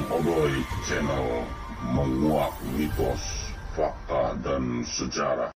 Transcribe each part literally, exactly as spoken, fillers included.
Odoy Channel menguak mitos, fakta, dan sejarah.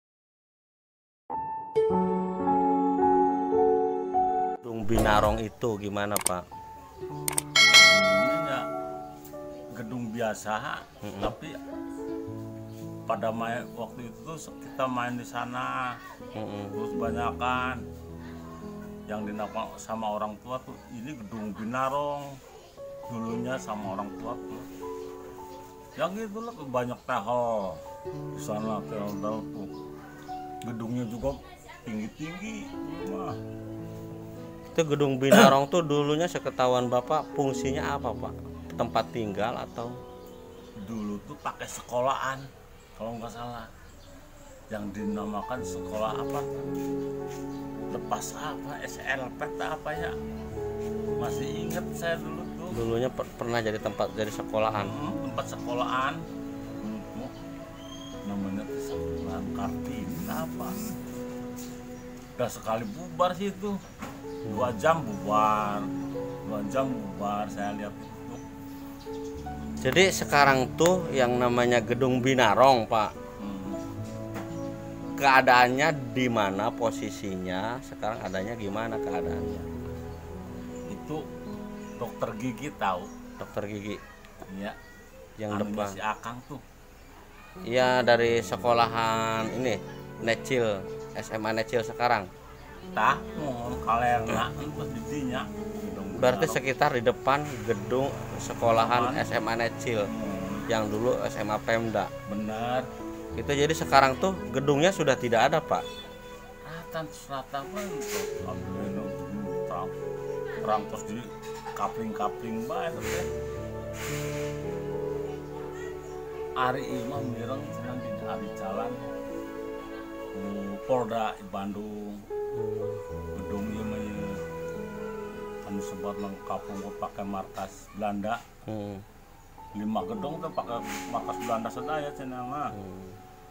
Gedung Binarong itu gimana, Pak? Ini ya gedung biasa, Mm-mm. tapi pada main waktu itu tuh kita main di sana, Mm-mm. terus banyakan yang dinamakan sama orang tua tuh ini gedung Binarong dulunya sama orang tua tuh. Yang itulah banyak tehol di sana, tehol-tehol tuh. Gedungnya juga tinggi-tinggi. Wah. Itu Gedung Binarong tuh dulunya seketahuan Bapak fungsinya apa, Pak? Tempat tinggal atau? Dulu tuh pakai sekolahan kalau nggak salah, yang dinamakan sekolah apa lepas apa S L P apa ya, masih inget saya dulu tuh. Dulunya per- pernah jadi tempat jadi sekolahan. Hmm, tempat sekolahan dulu tuh namanya tuh sekolahan Kartini apa, udah sekali bubar sih itu, dua jam bubar dua jam bubar saya lihat itu. Jadi sekarang tuh yang namanya Gedung Binarong, Pak. Hmm. Keadaannya di mana posisinya? Sekarang adanya gimana keadaannya? Itu dokter gigi tahu Dokter gigi ya, yang anunya depan. si Akang tuh. Iya, dari sekolahan ini Necil, S M A Necil sekarang. Tah mohon kalerna terus didinya. Berarti sekitar di depan gedung sekolahan S M A Necil Hmm, yang dulu S M A Pemda. bener. Itu jadi sekarang tuh gedungnya sudah tidak ada, Pak. Ratan serata apa itu? Ambilin terang, terang terus di kapling-kapling bae teh. Ari imam mireng senang di hari jalan ke Polda Bandung. Gedung ieu mah ieu anu sebat nang kapung pakai markas Belanda. Hmm. Lima gedung tuh pakai markas Belanda sedaya cenah mah. Hmm.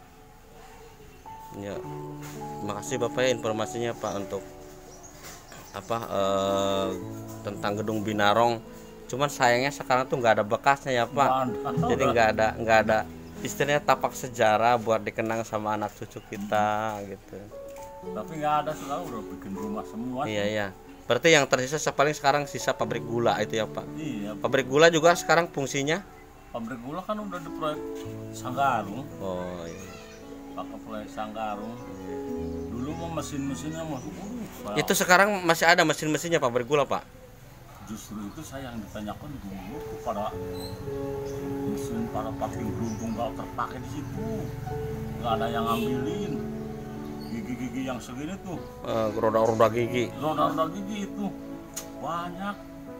Ya, terima kasih Bapak ya informasinya Pak untuk apa eh, tentang Gedung Binarong. Cuman sayangnya sekarang tuh nggak ada bekasnya ya Pak. Nggak ada. Jadi nggak ada nggak ada istilahnya tapak sejarah buat dikenang sama anak cucu kita gitu. Tapi nggak ada, sekarang udah bikin rumah semua. Iya iya. Berarti yang tersisa paling sekarang sisa pabrik gula itu ya Pak. Iya, Pabrik gula juga sekarang fungsinya? pabrik gula kan udah di proyek Sanggarung, Oh iya. pakai proyek Sanggarung. Dulu mah mesin-mesinnya mah uh, Itu sekarang masih ada mesin-mesinnya pabrik gula Pak? justru itu saya yang ditanyakan dulu tuh pada mesin para packing beruntung nggak terpakai di situ, nggak ada yang ngambilin gigi-gigi yang segini tuh, Eh, roda-roda gigi. roda-roda gigi itu banyak.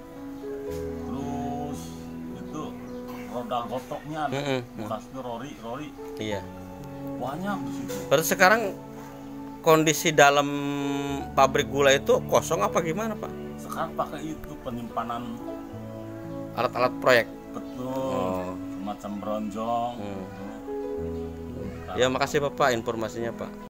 Terus itu roda gotoknya ada, Mm-mm. bekasnya rori rori Iya. banyak di situ. Berarti sekarang kondisi dalam pabrik gula itu kosong apa gimana Pak? Sekarang pakai itu penyimpanan, Alat-alat proyek. betul, Oh. semacam bronjong. Hmm. Ya makasih Bapak informasinya Pak.